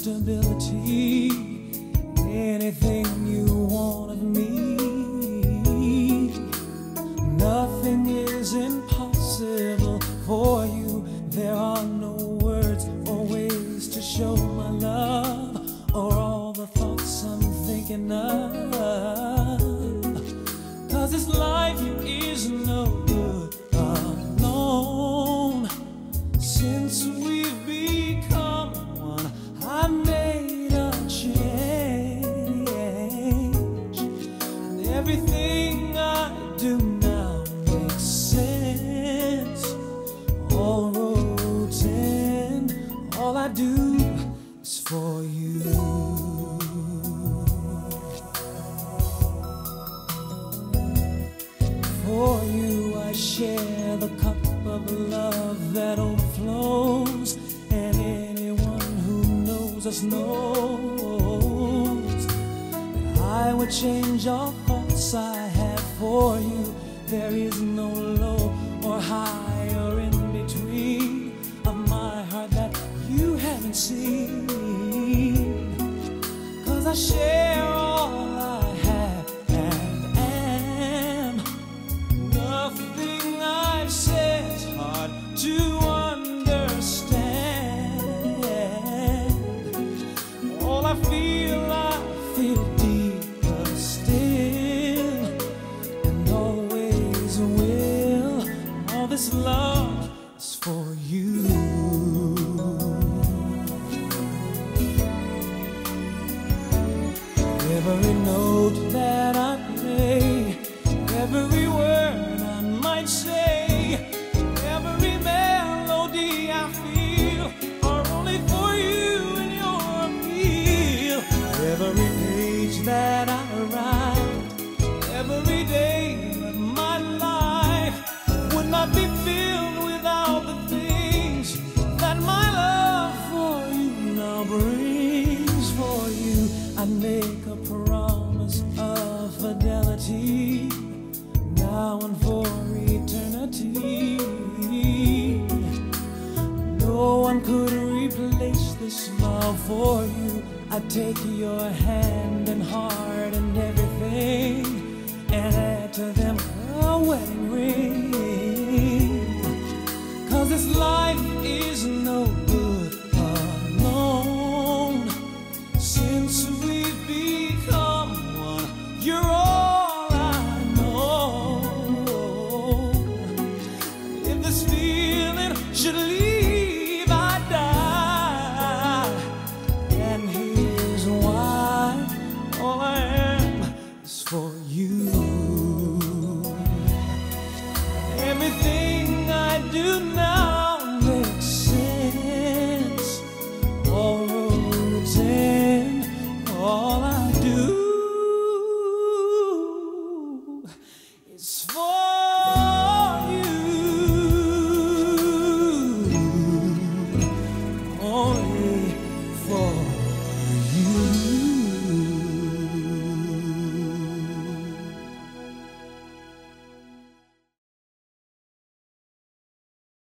stability, anything you want of me. Nothing is impossible for you. There are no words or ways to show my love, or all the thoughts I'm thinking of. 'Cause this life is no good alone. Since we've become one, I made a change, and everything I do now makes sense. All roads end, all I do is for you. For you I share the cup of love that overflows, and anyone who knows us knows that I would change all thoughts I have for you. There is no low or high or in between of my heart that you haven't seen. 'Cause I share all I have and am. Nothing I've said's hard to understand. All I feel deeper still, and always will. All this love is for you. Every note that I play, every word I might say, every melody I feel are only for you and your appeal. Every page that I write, every day of my life would not be filled without the things that my love for you now brings. For you I make a promise of fidelity, now and for eternity. No one could replace this love for you. I take your hand and heart and everything, and add to them a wedding ring. 'Cause this life is no